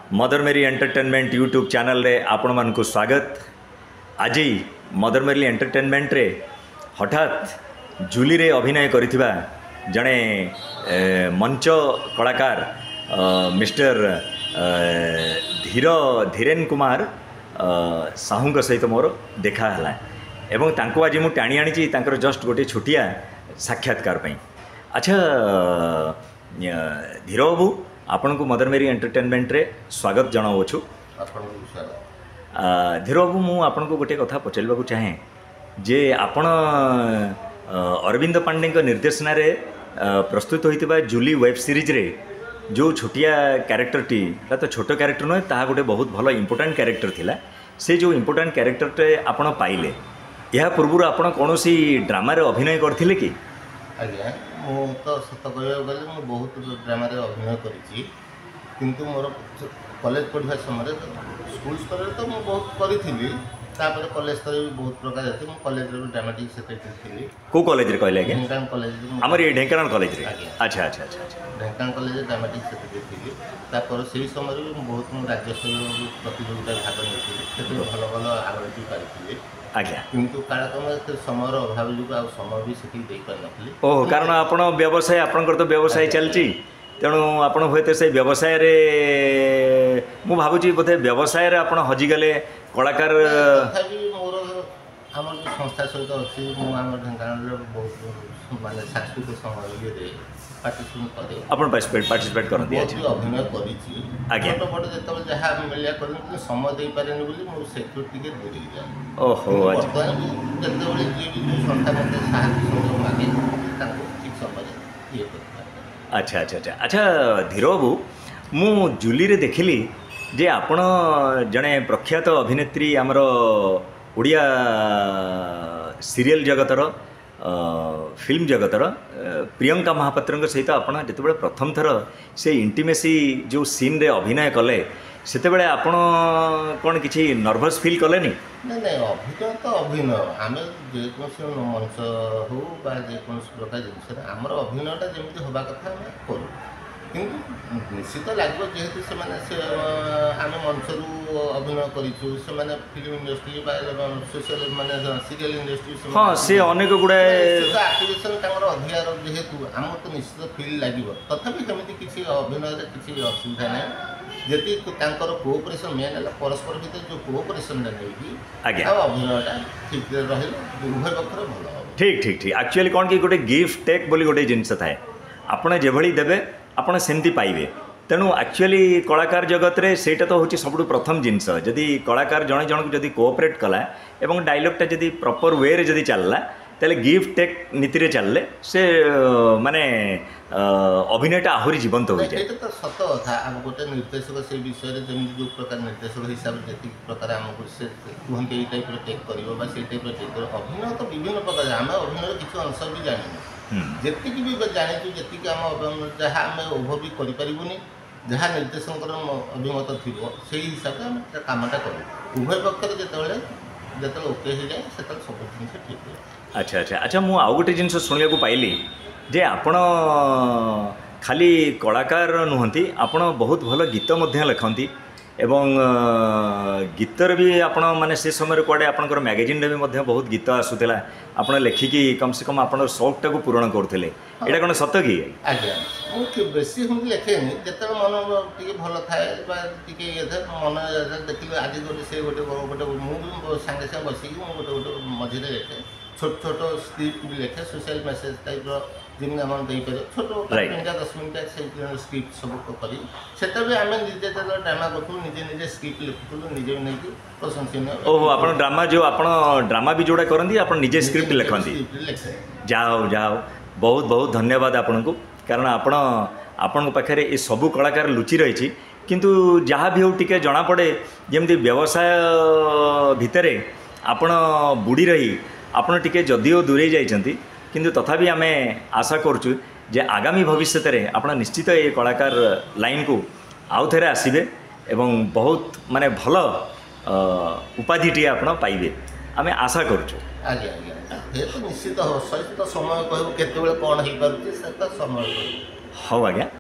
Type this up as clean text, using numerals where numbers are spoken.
Mother मेरी entertainment YouTube channel रे आपण मानकु स्वागत। आज मदर मेरी एंटरटेनमेंट रे हठात जूली रे अभिनय करिथिबा जणे मंच कलाकार मिस्टर धीरेन कुमार साहू सहित मोर देखा है एवं तांको आज मु टाणी आनी तांकर जस्ट गोटे छोटिया साक्षात्कार पई। अच्छा धीर बाबू आपण को मदर मेरी एंटरटेनमेंट रे स्वागत जनावछु। धीर बाबू मु आपण को गोटे कथा पचारबा को चाहे जे आपण अरविंद पांडे निर्देशन रे प्रस्तुत होइतिबा जूली वेब सीरीज रे जो छोटिया कैरेक्टर टी तो छोट कैरेक्टर नुहे ता गोटे बहुत भल इंपोर्टेंट कैरेक्टर थिला। से जो इंपोर्टेंट कैरेक्टर टे आपण पाइले या पूर्व आपण कौन सी ड्रामा रे अभिनय करथिले कि? आज्ञा मु तो सत कहबा गले मु बहुत ड्रामा रे अभिनय करिछि किंतु मोर कॉलेज पढ़िया समय स्कूल स्तर तो मु बहुत करिथिली तापर कॉलेज स्तर भी बहुत प्रकार जाते मु कॉलेज रे ड्रामेटिक सेक्रेटरी थिली। को कॉलेज रे कहले के? ढेंकानाल कॉलेज हमर ये ढेंकानाल कॉलेज रे। अच्छा अच्छा अच्छा अच्छा ढेंकानाल कॉलेज रे ड्रामेटिक सेक्रेटरी थिली। तापर सेही समय रे मु बहुत राज्य स्तर प्रतियोगिता भाग लेथिली सेते भल भल आवार्ड भी पाइथिली। आज्ञा किंतु कालक्रम समय अभाव जो आ समय भी से दे पार नथली। ओह कारण आपण व्यवसाय आपनकर तो व्यवसाय चलची तेणु आपण हुए से व्यवसाय रे मु भाबुची बोधे व्यवसाय रे आपण हजि गले कलाकार तथापि मोर आम संस्था सहित अच्छी मुझे ढेंकानाल बहुत माने सांस्कृतिक समारोह रे पार्टिसिपेट करे आपण पार्टिसिपेट करती अछि अभिनय करिछि। आज्ञा छोट छोट जतबे जहा मिलिया करन समय दे पारेनी बोली मो सेक्यूरिटी के दूरी जाय। ओहो अच्छा जतबे जे भी संस्था मते साहाय्य सहयोग मागे ताको ठीक समय ये कर। अच्छा अच्छा अच्छा अच्छा धीर बाबू मु जूली रे देखिली जे आपण जड़े प्रख्यात अभिनेत्री आमर ओडिया सीरियल जगतर फिल्म जगतर प्रियंका महापात्र सहित आपण जिते प्रथम थर से इंटीमेसी जो सीन रे अभिनय कले सेतेबेले आपण कौन किसी नर्भस फील कले नहीं? नहीं अभिनय तो अभिनय आम जेकोसी मंच हो जेकोसी प्रकार जिन आमर अभिनयटा जमी हवा कथा आम करूँ किंतु निश्चित लगे जेहेतु से आम मंचरू अभिनय करूँ से फिल्म इंडस्ट्री सोशल माने सीरियल इंडस्ट्री हाँ से अनेक गुड़ाए आक्टिवेशन अधिकार जेहेतु आम तो निश्चित फिल लगे तथापि कमी किसी अभिनय किसी असुविधा ना जी कोऑपरेशन मेन है परस्पर भीतर जो कोऑपरेशन अभिनयटा ठीक रही उभय पक्ष भल। ठीक ठीक ठीक एक्चुअली कौन कि गोटे गिफ्ट टेक बोली गोटे जिनस थाए आपने जेभली देबे आपने सेमती पाइबे। तेणु एक्चुअली कलाकार जगत रे सेटा तो होची सबुठु प्रथम जिनस जदि कलाकार जणे जणक जदि कोऑपरेट कला एवं डायलॉगटा जदि प्रॉपर वे रे जदि चलला तेले गिफ्ट टेक नीति रे चलले से माने अभिनयटा आहुरी जीवंत हो जाए। ये तो सत कथा आम गोटे निर्देशक से विषय में जमी जो प्रकार निर्देशक हिसाब से जी प्रकार आमको से कहते ये टाइप टेक कर से टाइप टेक कर अभिनय तो विभिन्न प्रकार आम अभिनय किसी अंश भी जानी जी भी जानी जी आम जहाँ आम ओभर भी करें जहाँ निर्देशक अभिमत थी से हिसाब से आम कामटा करूँ उभय पक्ष जो ओके हो जाए से सब जिन ठीक है। अच्छा अच्छा अच्छा मु आउ गोटे जिन शुणा को पाइली जे आपण खाली कलाकार नुहंती आपण बहुत भल गीत मध्य लिखती एवं गीतर भी आपण माने से समय कुआडे आपनकर मैगजीन रे भी मध्य बहुत गीत आसुला आपण लेखिकी कम से कम आपण शौकटा को पूरण करथिले एटा कोन सत की? आज्ञा मु बेसी हम लिखेनी जते मन टिके भल थाए बा टिके ये मन देखिले आज गोटे से गोटे गोटे मु संगे संगे बसिकी मु गोटे गोटे मझिरे लिखे छोट छोट स्क्रिप्ट भी लिखे सोशल मेसेज टाइप जिन आम दे छोट 10 मिनट से स्क्रिप्ट सब करी से आम निजे ड्रामा करूँ निजे निजे स्क्रिप्ट लिखुलु निजे नहीं प्रशंसनीय। ओहो आपण ड्रामा जो आपण ड्रामा भी जोड़ा करंदी आपण निजे स्क्रिप्ट लिखंदी जाओ जाओ बहुत बहुत धन्यवाद आपन को कारण आपण आपण पाखे ये सबू कलाकार लुचि रही किंतु जहाँ भी हो टिके जना पड़े जमती व्यवसाय भितर आपण बुड़ी रही आपण टिके जदिओ दूरे जाइछंती किंतु तथापि आमे आशा करचु जे आगामी भविष्य रे आपण निश्चित ये कलाकार लाइन को आउ थे आसबे एवं बहुत माने भल उपाधिटी आपण पाइबे आमे आशा करचु। आज्ञा आज्ञा ये तो निश्चित हो सहित समय कहू केते बेले कोन हे पारुची से समय हो आज्ञा।